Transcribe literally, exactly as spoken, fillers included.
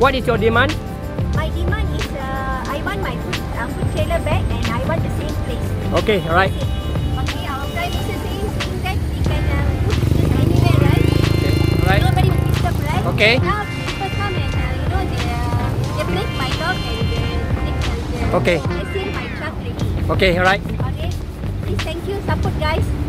what is your demand? My demand is uh, I want my food, uh, food trailer back and I want the same place. Okay, alright. Okay, our Prime Minister says that we can uh, put this anywhere, right? Okay, alright. Nobody will disturb, right? Okay. Now people come and uh, you know they, uh, they break my lock and they break the, Okay. I seal my truck ready. Okay, alright. Okay. Please thank you, support guys.